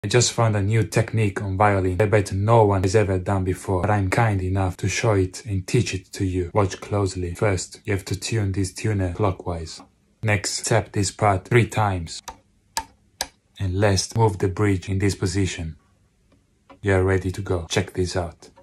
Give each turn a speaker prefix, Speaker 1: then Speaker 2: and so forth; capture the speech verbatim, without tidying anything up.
Speaker 1: I just found a new technique on violin I bet no one has ever done before, but I'm kind enough to show it and teach it to you. Watch closely. First, you have to tune this tuner clockwise. Next, tap this part three times. And last, move the bridge in this position. You are ready to go. Check this out.